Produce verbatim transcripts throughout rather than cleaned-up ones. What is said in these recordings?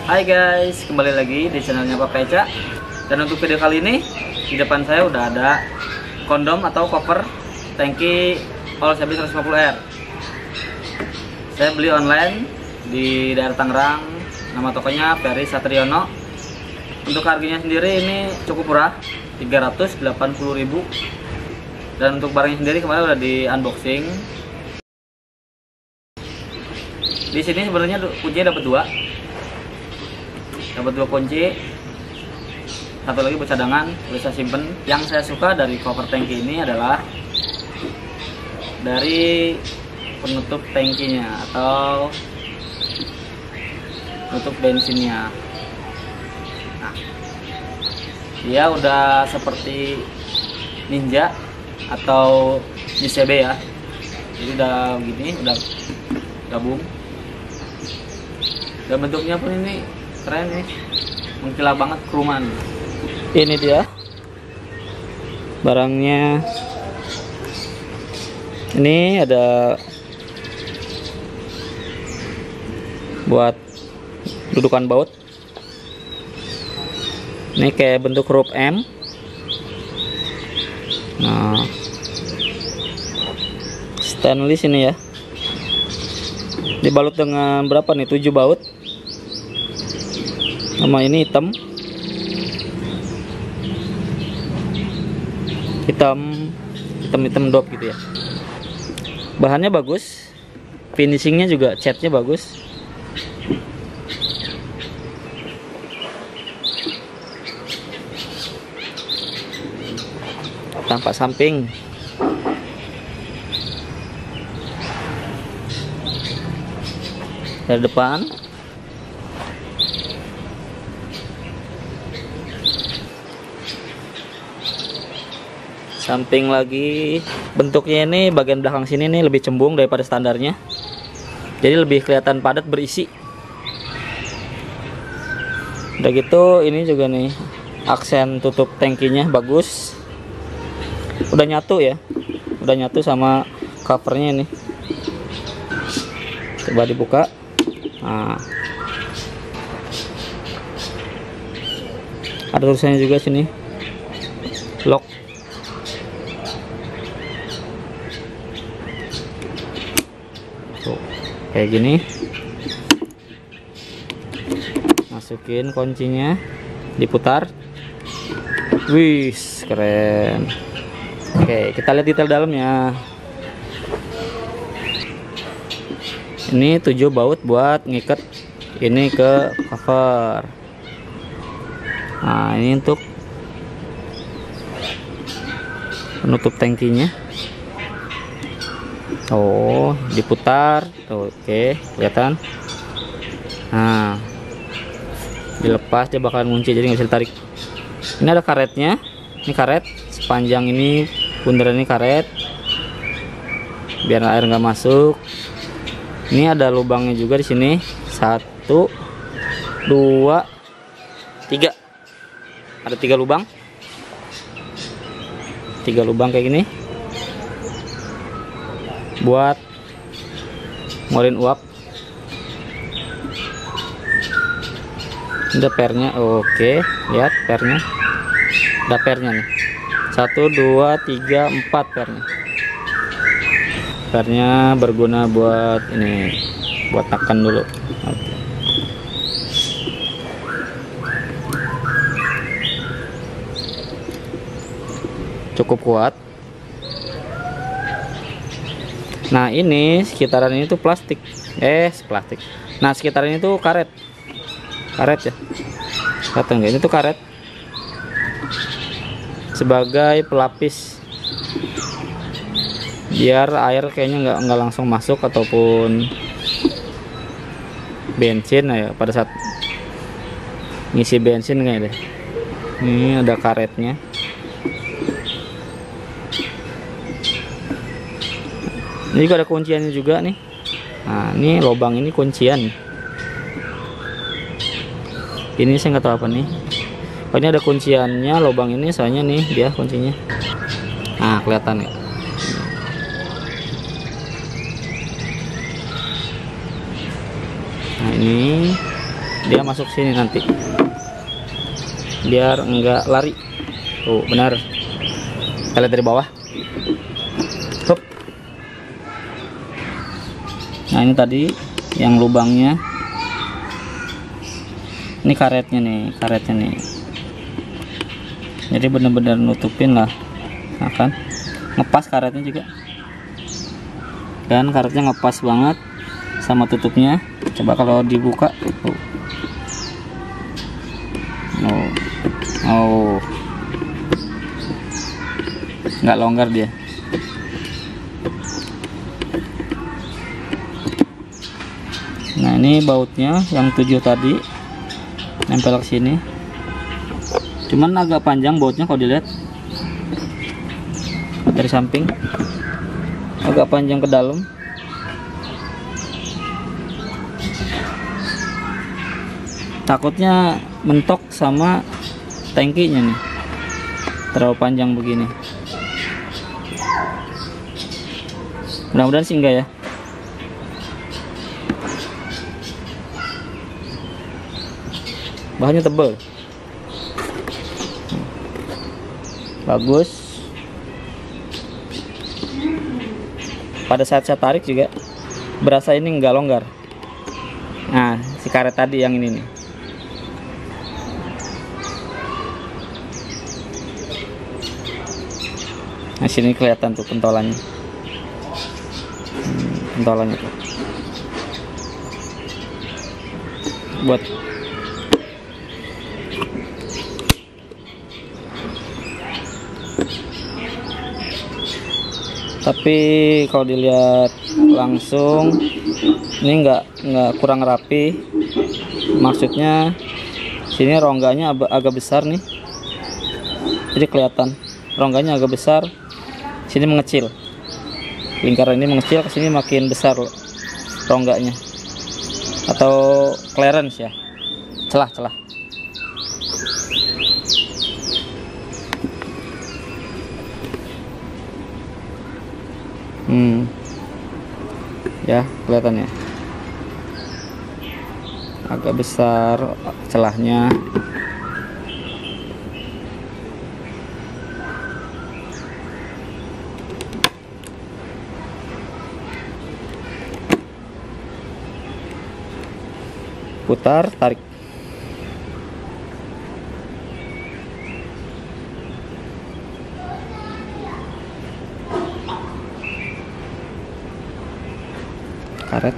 Hai guys, kembali lagi di channelnya Papa Eca. Dan untuk video kali ini, di depan saya udah ada kondom atau cover tangki All Series seratus lima puluh R. Saya beli online di daerah Tangerang. Nama tokonya Ferry Satriono. Untuk harganya sendiri ini cukup murah, tiga ratus delapan puluh ribu. Dan untuk barangnya sendiri kemarin udah di unboxing. Di sini sebenarnya kuncinya dapat dua, dapat dua kunci, satu lagi buat cadangan, bisa simpen. Yang saya suka dari cover tangki ini adalah dari penutup tangkinya atau penutup bensinnya. Nah, dia udah seperti Ninja atau J C B ya, jadi udah begini, udah gabung. Dan bentuknya pun ini keren nih, mengkilap banget, keruman. Ini dia barangnya. Ini ada buat dudukan baut. Ini kayak bentuk huruf M. Nah, stainless ini ya. Dibalut dengan berapa nih? tujuh baut. Sama ini hitam. Hitam, hitam-hitam dop gitu ya. Bahannya bagus. Finishingnya juga, catnya bagus. Tampak samping. Dari depan. Samping lagi. Bentuknya ini bagian belakang sini nih lebih cembung daripada standarnya. Jadi lebih kelihatan padat, berisi. Udah gitu ini juga nih aksen tutup tangkinya bagus. Udah nyatu ya. Udah nyatu sama covernya ini. Coba dibuka. Nah, ada tulisannya juga sini, lock. Tuh, kayak gini. Masukin kuncinya, diputar. Wih, keren. Oke, kita lihat detail dalamnya. Ini tujuh baut buat ngikat ini ke cover. Nah, ini untuk penutup tangkinya. Oh, diputar. Oke, kelihatan. Nah, dilepas dia bakalan ngunci, jadi nggak bisa ditarik. Ini ada karetnya. Ini karet sepanjang ini, bundaran ini karet biar air nggak masuk. Ini ada lubangnya juga di sini. Satu, dua, tiga. Ada tiga lubang. Tiga lubang kayak gini. Buat ngeluarin uap. Ada pernya. Oke, lihat pernya. Ada pernya nih. Satu, dua, tiga, empat pernya. Pernya berguna buat ini, buat tekan dulu. Oke. Cukup kuat. Nah, ini sekitaran ini tuh plastik. Eh, plastik. Nah, sekitaran ini tuh karet. Karet ya. Kelihatan nggak? Ini tuh karet. Sebagai pelapis. Biar air kayaknya nggak nggak langsung masuk ataupun bensin ya pada saat ngisi bensin kayak deh. Ini ada karetnya. Ini juga ada kunciannya juga nih. Nah, ini lubang ini kuncian. Ini saya nggak tahu apa nih. Oh, ini ada kunciannya, lubang ini soalnya nih dia kuncinya. Nah, kelihatan ya. Nah, ini dia masuk sini nanti biar enggak lari. Tuh benar, kita lihat dari bawah. Hup. Nah ini tadi yang lubangnya, ini karetnya nih, karetnya nih. Jadi benar-benar nutupin lah, nah kan, ngepas karetnya juga, dan karetnya ngepas banget sama tutupnya. Coba kalau dibuka, oh, oh, oh. Nggak longgar dia. Nah ini bautnya yang tujuh tadi nempel ke sini, cuman agak panjang bautnya kalau dilihat dari samping, agak panjang ke dalam. Takutnya mentok sama tangkinya nih, terlalu panjang begini. Mudah-mudahan sih enggak ya. Bahannya tebal, bagus. Pada saat saya tarik juga berasa ini enggak longgar. Nah si karet tadi yang ini nih. Nah sini kelihatan tuh pentolannya, hmm, pentolannya tuh buat tapi kalau dilihat langsung ini enggak enggak kurang rapi. Maksudnya sini rongganya agak besar nih, jadi kelihatan rongganya agak besar. Sini mengecil, lingkaran ini mengecil, ke sini makin besar rongganya, atau clearance ya, celah-celah. Hmm, ya kelihatannya agak besar celahnya. Putar, tarik. Karet.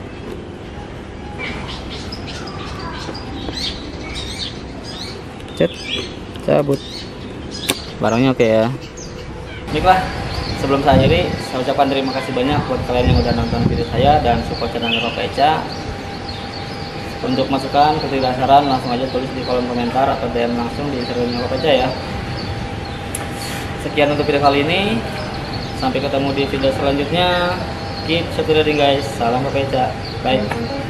Cet, cabut. Barangnya oke ya. Baiklah, sebelum saya akhiri, saya ucapkan terima kasih banyak buat kalian yang udah nonton video saya dan support channel Bapak Eca. Untuk masukan, kritik, saran, langsung aja tulis di kolom komentar atau D M langsung di Instagram Bapak Eca ya. Sekian untuk video kali ini. Sampai ketemu di video selanjutnya. Keep satu reading guys. Salam Bapak Eca. Bye.